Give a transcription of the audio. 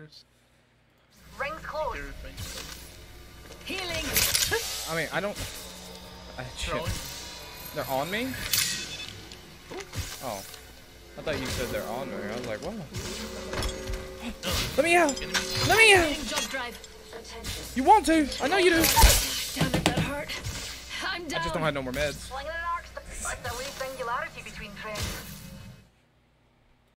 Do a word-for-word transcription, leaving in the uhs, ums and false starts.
Stairs. Rings close. Stairs, rings. Healing. I mean, I don't. I, shit. They're on me? Oh. I thought you said they're on me. I was like, what? Let me out! Let me out! Jump drive. You want to? I know you do. Damn it, that hurt. I'm down. I just don't have no more meds. Slinging an arc's the, like the weak singularity between trains.